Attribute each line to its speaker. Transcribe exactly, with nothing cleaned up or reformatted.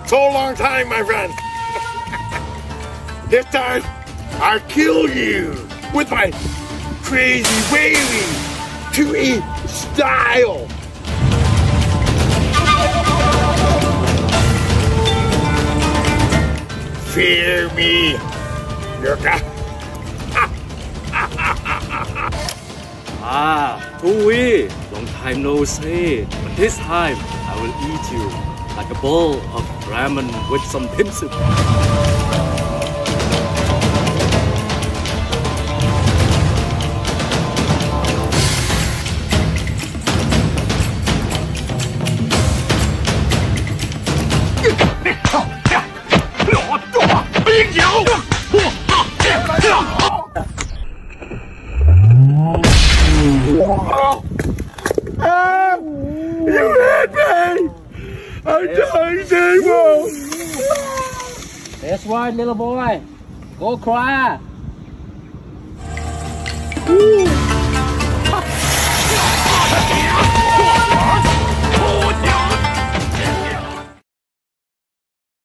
Speaker 1: so long time, my friend. This time, I'll kill you with my crazy wavy two E style. Fear me, Nurka.
Speaker 2: Ah, Tui, long time no see. But this time, I will eat you like a bowl of ramen with some dim sum.
Speaker 1: Ah, you hit me! I'm dying, Demo!
Speaker 3: That's right, little boy. Go cry.
Speaker 1: Ooh.